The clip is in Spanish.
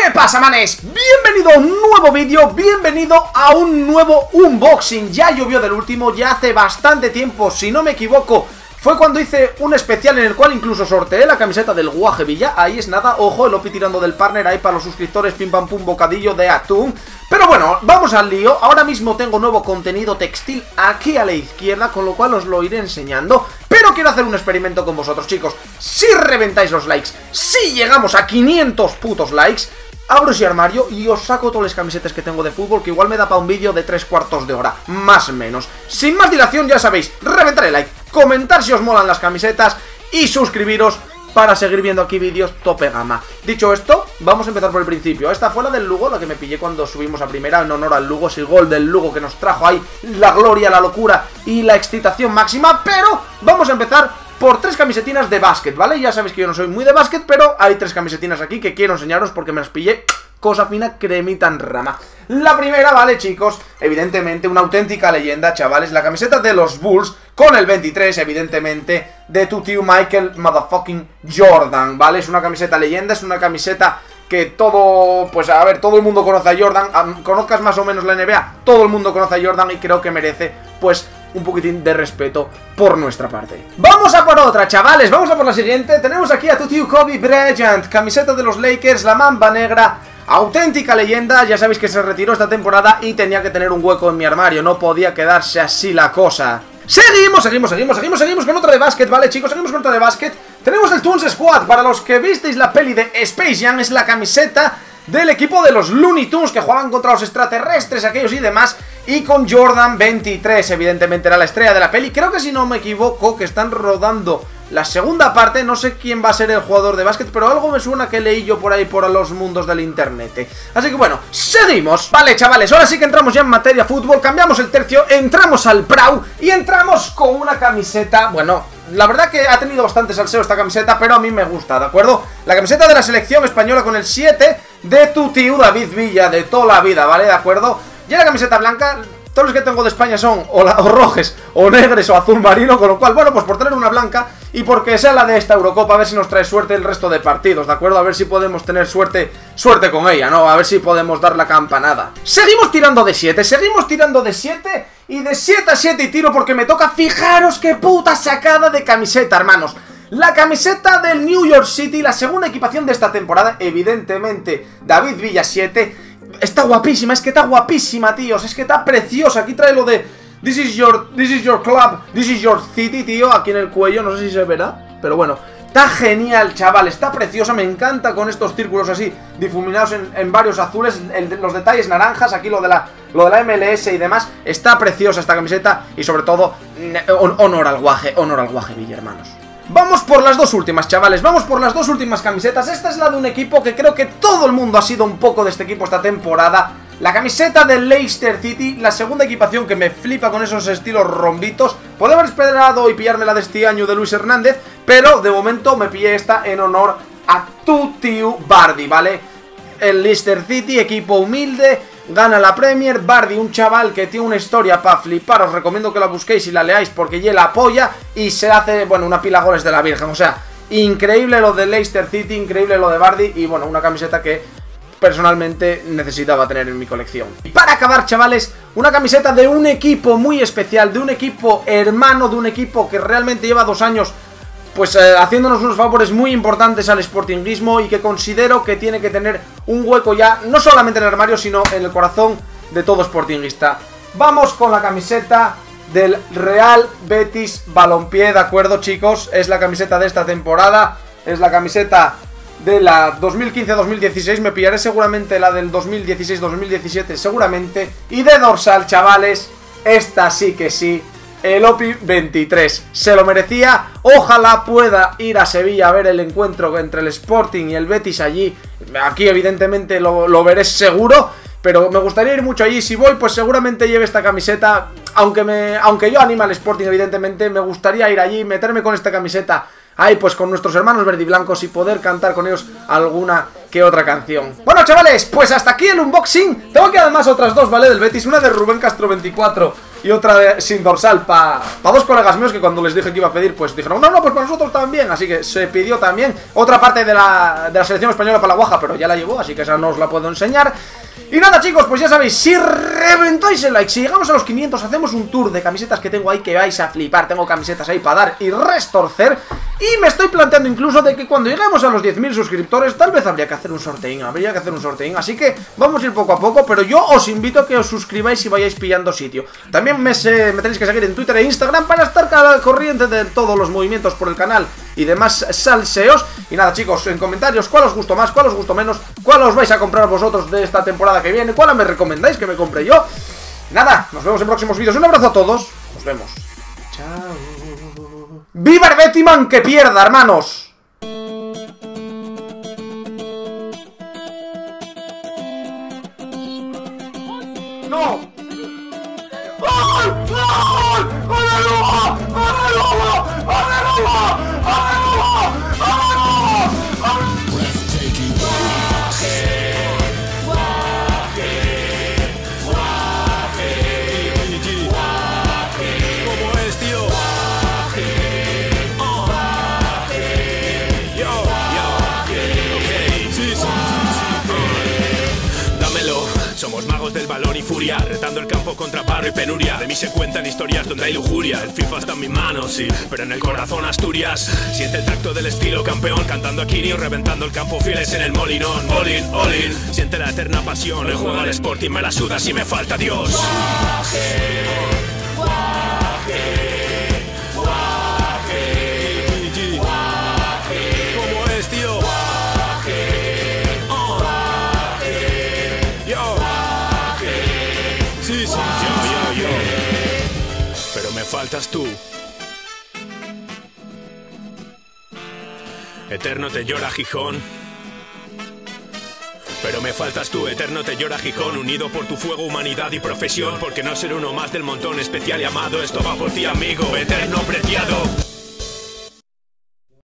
¿Qué pasa, manes? Bienvenido a un nuevo vídeo, bienvenido a un nuevo unboxing. Ya llovió del último, ya hace bastante tiempo, si no me equivoco. Fue cuando hice un especial en el cual incluso sorteé la camiseta del Guaje Villa. Ahí es nada, ojo, el Opi tirando del partner ahí para los suscriptores, pim pam pum, bocadillo de atún. Pero bueno, vamos al lío. Ahora mismo tengo nuevo contenido textil aquí a la izquierda, con lo cual os lo iré enseñando. Pero quiero hacer un experimento con vosotros, chicos. Si reventáis los likes, si llegamos a 500 putos likes, abro ese armario y os saco todas las camisetas que tengo de fútbol, que igual me da para un vídeo de 3/4 de hora, más o menos. Sin más dilación, ya sabéis, reventar el like, comentar si os molan las camisetas y suscribiros para seguir viendo aquí vídeos tope gama. Dicho esto, vamos a empezar por el principio. Esta fue la del Lugo, la que me pillé cuando subimos a primera, en honor al Lugo, ese gol del Lugo que nos trajo ahí la gloria, la locura y la excitación máxima. Pero vamos a empezar por 3 camisetinas de básquet, ¿vale? Ya sabéis que yo no soy muy de básquet, pero hay 3 camisetinas aquí que quiero enseñaros porque me las pillé cosa fina, cremita en rama. La primera, ¿vale, chicos? Evidentemente una auténtica leyenda, chavales. La camiseta de los Bulls con el 23, evidentemente, de tu tío Michael motherfucking Jordan, ¿vale? Es una camiseta leyenda, es una camiseta que todo, pues a ver, todo el mundo conoce a Jordan. Conozcas más o menos la NBA, todo el mundo conoce a Jordan y creo que merece, pues, un poquitín de respeto por nuestra parte. Vamos a por otra, chavales, vamos a por la siguiente. Tenemos aquí a tu tío Kobe Bryant, camiseta de los Lakers, la mamba negra, auténtica leyenda. Ya sabéis que se retiró esta temporada y tenía que tener un hueco en mi armario, no podía quedarse así la cosa. Seguimos con otra de básquet, ¿vale, chicos? Seguimos con otra de básquet. Tenemos el Toons Squad, para los que visteis la peli de Space Jam, es la camiseta del equipo de los Looney Tunes que jugaban contra los extraterrestres, aquellos y demás. Y con Jordan 23, evidentemente era la estrella de la peli. Creo que, si no me equivoco, que están rodando la segunda parte. No sé quién va a ser el jugador de básquet, pero algo me suena que leí yo por ahí por los mundos del internet. Así que bueno, seguimos. Vale, chavales, ahora sí que entramos ya en materia fútbol. Cambiamos el tercio, entramos al Prau y entramos con una camiseta. Bueno, la verdad que ha tenido bastante salseo esta camiseta, pero a mí me gusta, ¿de acuerdo? La camiseta de la selección española con el 7 de tu tío David Villa, de toda la vida, ¿vale? ¿De acuerdo? Ya la camiseta blanca, todos los que tengo de España son o rojes, o negres, o azul marino, con lo cual, bueno, pues por tener una blanca y porque sea la de esta Eurocopa, a ver si nos trae suerte el resto de partidos, ¿de acuerdo? A ver si podemos tener suerte con ella, ¿no? A ver si podemos dar la campanada. Seguimos tirando de 7, y de 7 a 7 y tiro porque me toca. Fijaros qué puta sacada de camiseta, hermanos. La camiseta del New York City, la segunda equipación de esta temporada, evidentemente David Villa 7. Está guapísima, es que está guapísima, tíos, es que está preciosa. Aquí trae lo de This is your club, this is your city, tío, aquí en el cuello, no sé si se verá, pero bueno, está genial, chaval, está preciosa, me encanta con estos círculos así, difuminados en varios azules, los detalles naranjas, aquí lo de la MLS y demás. Está preciosa esta camiseta y sobre todo, honor al Guaje Villa, hermanos. Vamos por las dos últimas, chavales, vamos por las dos últimas camisetas. Esta es la de un equipo que creo que todo el mundo ha sido un poco de este equipo esta temporada. La camiseta del Leicester City, la segunda equipación que me flipa con esos estilos rombitos. Podría haber esperado y pillármela de este año de Luis Hernández, pero de momento me pillé esta en honor a tu tío Vardy, ¿vale? El Leicester City, equipo humilde, gana la Premier. Vardy, un chaval que tiene una historia para flipar. Os recomiendo que la busquéis y la leáis porque ya la apoya y se hace, bueno, una pila de goles de la Virgen. O sea, increíble lo de Leicester City, increíble lo de Vardy y bueno, una camiseta que personalmente necesitaba tener en mi colección. Y para acabar, chavales, una camiseta de un equipo muy especial, de un equipo hermano, de un equipo que realmente lleva 2 años pues haciéndonos unos favores muy importantes al sportinguismo y que considero que tiene que tener un hueco ya, no solamente en el armario, sino en el corazón de todo sportinguista. Vamos con la camiseta del Real Betis Balompié, ¿de acuerdo, chicos? Es la camiseta de esta temporada, es la camiseta de la 2015-2016, me pillaré seguramente la del 2016-2017, seguramente. Y de dorsal, chavales, esta sí que sí, el Opi 23, se lo merecía. Ojalá pueda ir a Sevilla a ver el encuentro entre el Sporting y el Betis allí. Aquí evidentemente lo veré seguro, pero me gustaría ir mucho allí. Si voy, pues seguramente lleve esta camiseta. Aunque yo anime al Sporting, evidentemente, me gustaría ir allí, meterme con esta camiseta ahí pues con nuestros hermanos verdiblancos y poder cantar con ellos alguna que otra canción. Bueno, chavales, pues hasta aquí el unboxing. Tengo aquí además otras dos, ¿vale? Del Betis, una de Rubén Castro 24 y otra sin dorsal para dos colegas míos que cuando les dije que iba a pedir, pues dijeron, no, pues para nosotros también. Así que se pidió también otra parte de la selección española para la guaja, pero ya la llevó, así que esa no os la puedo enseñar. Y nada, chicos, pues ya sabéis, si reventáis el like, si llegamos a los 500, hacemos un tour de camisetas que tengo ahí que vais a flipar. Tengo camisetas ahí para dar y restorcer. Y me estoy planteando incluso de que cuando lleguemos a los 10.000 suscriptores, tal vez habría que hacer un sorteo, así que vamos a ir poco a poco, pero yo os invito a que os suscribáis y vayáis pillando sitio. También me tenéis que seguir en Twitter e Instagram para estar al corriente de todos los movimientos por el canal y demás salseos. Y nada, chicos, en comentarios, ¿cuál os gustó más, cuál os gustó menos, cuál os vais a comprar vosotros de esta temporada que viene, cuál me recomendáis que me compre yo? Nada, nos vemos en próximos vídeos. Un abrazo a todos, nos vemos. Chao. ¡Viva el Bettyman que pierda, hermanos! ¡No! ¡Gol! ¡Gol! ¡Aleluya! ¡Aleluya! ¡Aleluya! Somos magos del balón y furia, retando el campo contra paro y penuria. De mí se cuentan historias donde hay lujuria. El FIFA está en mis manos, sí, pero en el corazón Asturias. Siente el tacto del estilo campeón, cantando a Kirio, reventando el campo fieles en el molinón. All in, all in, siente la eterna pasión. El juego al Sporting me la suda si me falta Dios. Guaje, guaje, guaje, guaje. ¿Cómo es, tío? Yo. Pero me faltas tú. Eterno te llora Gijón. Pero me faltas tú, eterno te llora Gijón. Unido por tu fuego, humanidad y profesión. Porque no ser uno más del montón, especial y amado. Esto va por ti, amigo. Eterno